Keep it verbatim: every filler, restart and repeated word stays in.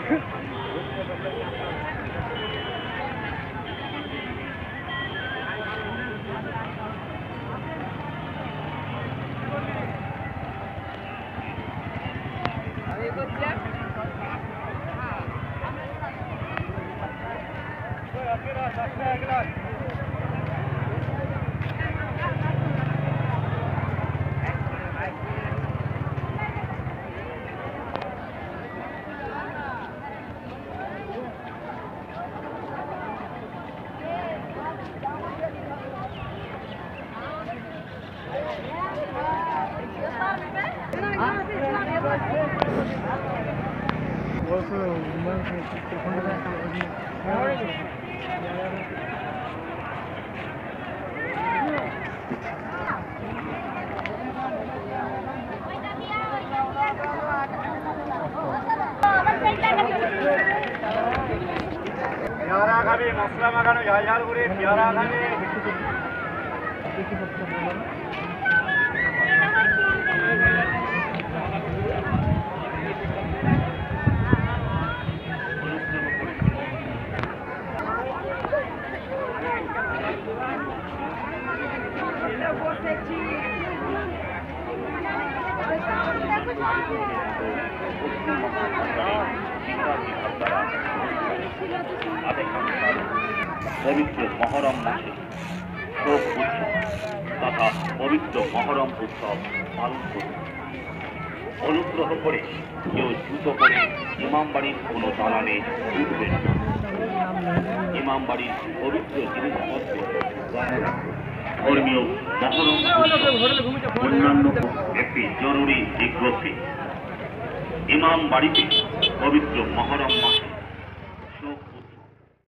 পেয়ারা খাবে মশলা মাখানো ঝাল ঝাল করে পেয়ারা খাবে পবিত্র মহরম মাসে শোক উৎসব তথা পবিত্র মহরম উৎসব পালন করুন। অনুগ্রহ করে কেউ জুতো পরে ইমামবাড়ির কোনো দালানে উঠবেন না। ইমামবাড়ির পবিত্র জিনিসপত্র ধর্মীয় মহরম অন্যান্য একটি জরুরি বিজ্ঞপ্তি। ইমামবাড়িতে পবিত্র মহরম মাসে